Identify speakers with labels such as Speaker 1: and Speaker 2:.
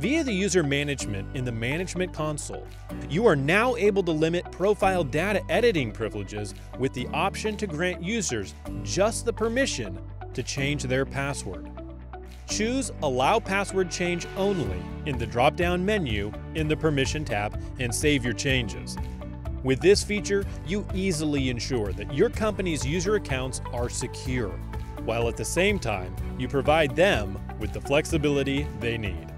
Speaker 1: Via the user management in the Management Console, you are now able to limit profile data editing privileges with the option to grant users just the permission to change their password. Choose Allow Password Change Only in the drop-down menu in the Permission tab and save your changes. With this feature, you easily ensure that your company's user accounts are secure, while at the same time, you provide them with the flexibility they need.